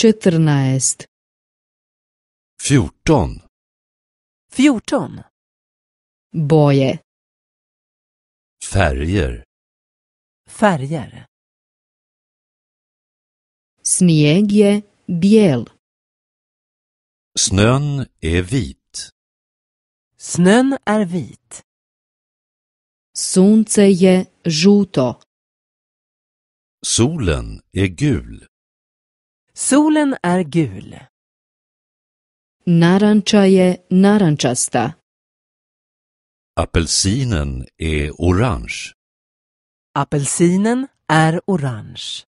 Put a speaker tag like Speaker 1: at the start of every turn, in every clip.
Speaker 1: 14.
Speaker 2: 14.
Speaker 3: 14.
Speaker 1: Boje.
Speaker 2: Färger.
Speaker 3: Färger.
Speaker 1: Snijeg je bijel.
Speaker 2: Snön är vit.
Speaker 3: Snön är vit.
Speaker 1: Sunce je žuto.
Speaker 2: Solen är gul.
Speaker 3: Solen är gul.
Speaker 1: Naranča je narančasta.
Speaker 2: Apelsinen är orange.
Speaker 3: Apelsinen är orange.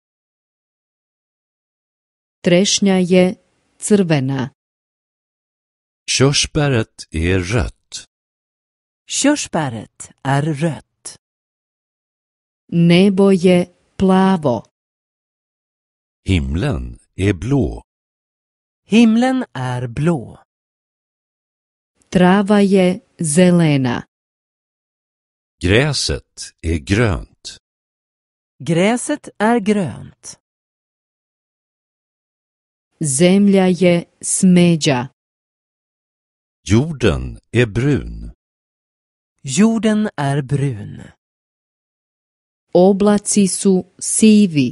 Speaker 1: Trešnja je crvena.
Speaker 2: Körsbäret är rött.
Speaker 3: Körsbäret är rött.
Speaker 1: Nebo je plavo.
Speaker 2: Himlen är blå.
Speaker 3: Himlen är blå.
Speaker 1: Trava je zelena.
Speaker 2: Gräset är grönt.
Speaker 3: Gräset är grönt.
Speaker 1: Zemlja je smeđa.
Speaker 2: Jorden är brun.
Speaker 3: Jorden är brun.
Speaker 1: Oblaci su sivi.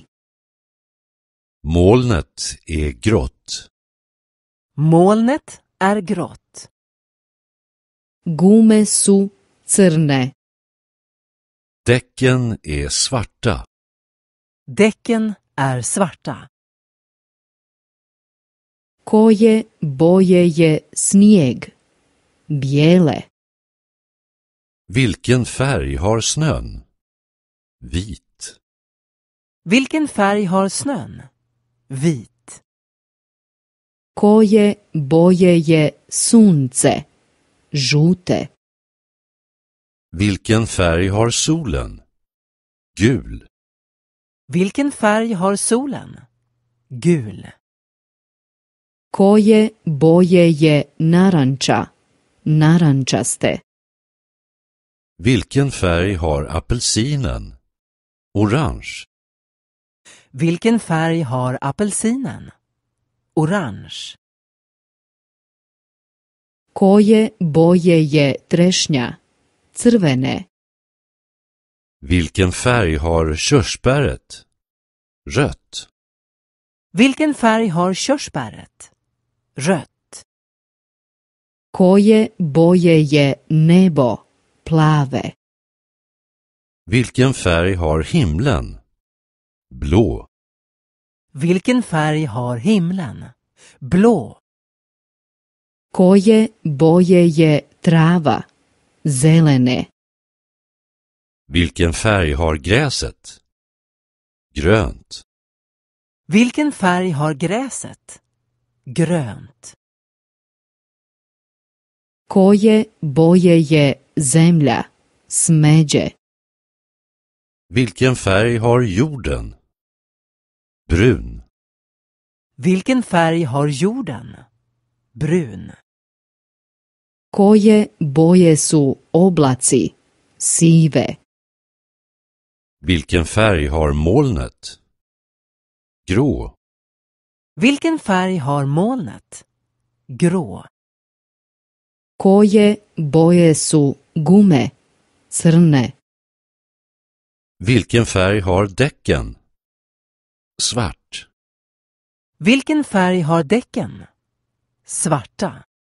Speaker 2: Molnet är grått.
Speaker 3: Molnet är grått.
Speaker 1: Gume su crne.
Speaker 2: Däcken är svarta.
Speaker 3: Däcken är svarta.
Speaker 1: Koje boje je snijeg? Bijele.
Speaker 2: Vilken färg har snön? Vit.
Speaker 3: Vilken färg har snön? Vit.
Speaker 1: Koje boje je sunce? Žute.
Speaker 2: Vilken färg har solen? Gul.
Speaker 3: Vilken färg har solen? Gul.
Speaker 1: Koje boje je naranča? Narančaste.
Speaker 2: Vilken färg har apelsinen? Orange.
Speaker 3: Vilken färg har apelsinen? Orange.
Speaker 1: Koje boje je trešnja? Crvene.
Speaker 2: Vilken färg har körsbäret? Rött.
Speaker 3: Vilken färg har körsbäret? Rött.
Speaker 1: Koje boje je nebo? Plave.
Speaker 2: Vilken färg har himlen? Blå.
Speaker 3: Vilken färg har himlen? Blå.
Speaker 1: Koje boje je trava? Zelene.
Speaker 2: Vilken färg har gräset? Grönt.
Speaker 3: Vilken färg har gräset? Grönt.
Speaker 1: Koje boje je zemlja? Smeđe.
Speaker 2: Vilken färg har jorden? Brun.
Speaker 3: Vilken färg har jorden? Brun.
Speaker 1: Koje boje su oblaci? Sive.
Speaker 2: Vilken färg har molnet? Grå.
Speaker 3: Vilken färg har molnet? Grå.
Speaker 1: Koje boje su gume? Crne.
Speaker 2: Vilken färg har däcken? Svart.
Speaker 3: Vilken färg har däcken? Svarta.